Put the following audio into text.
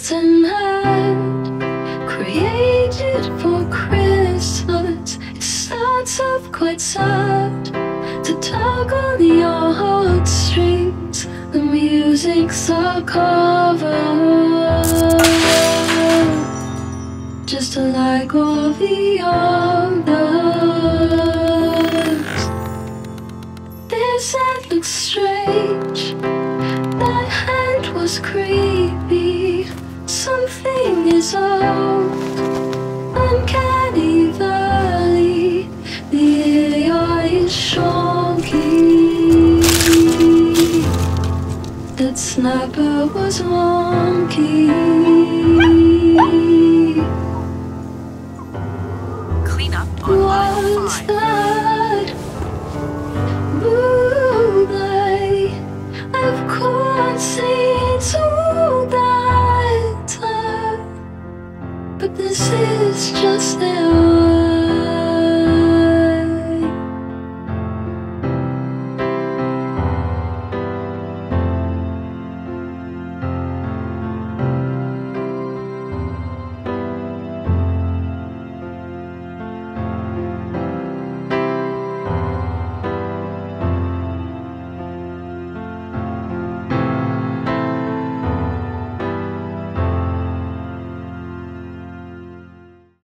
cards in hand, created for Christmas. It starts off quite sad, to tug on your heartstrings. The music's a cover, just like all the others. This hand looks strange, that hand was creepy. Something is off, uncanny valley. The AI is shonky. That snapper was wonky.